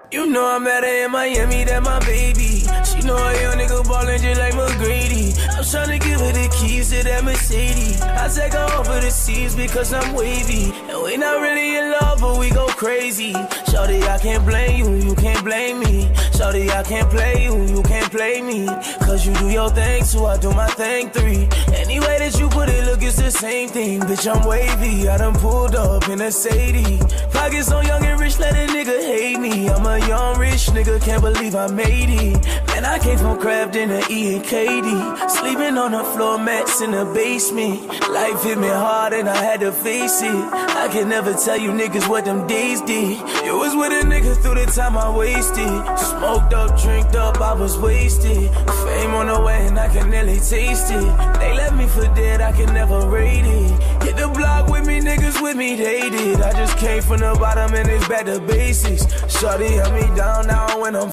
You know I met her in Miami, that my baby. She know a young nigga ballin' just like McGrady. I'm tryna give her the keys to that Mercedes. I take her over the seas because I'm wavy. And we not really in love, but we go crazy. Shawty, I can't blame you, you can't blame me. Shawty, I can't play you, you can't play me. Cause you do your thing, so I do my thing, 3. Any way that you put it, look, it's the same thing. Bitch, I'm wavy, I done pulled up in a Sadie. Pockets on young and rich, let a nigga hate me. I'm a young rich nigga, can't believe I made it. Man, I came from Crafton to E and KD. Sleeping on the floor mats in the basement. Life hit me hard and I had to face it. I can never tell you niggas what them days did. You was with a nigga through the time I wasted. Smoked up, drinked up, I was wasted. Fame on the way and I can nearly taste it. They left me for dead, I can never rate it. Hit the block with me, niggas with me, they did. I just came from the bottom and it's back to basics. Shawty held me down now when I'm